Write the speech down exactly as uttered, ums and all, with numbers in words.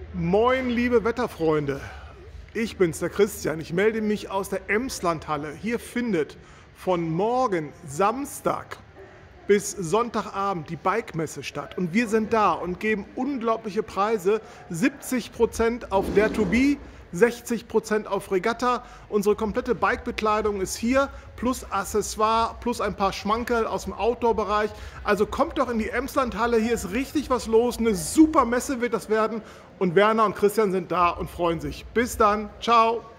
Moin, liebe Wetterfreunde. Ich bin's, der Christian. Ich melde mich aus der Emslandhalle. Hier findet von morgen Samstag bis Sonntagabend die Bike-Messe statt. Und wir sind da und geben unglaubliche Preise. siebzig Prozent auf Dare to Be, sechzig Prozent auf Regatta. Unsere komplette Bike-Bekleidung ist hier, plus Accessoire, plus ein paar Schmankerl aus dem Outdoor-Bereich. Also kommt doch in die Emslandhalle, hier ist richtig was los. Eine super Messe wird das werden. Und Werner und Christian sind da und freuen sich. Bis dann, ciao.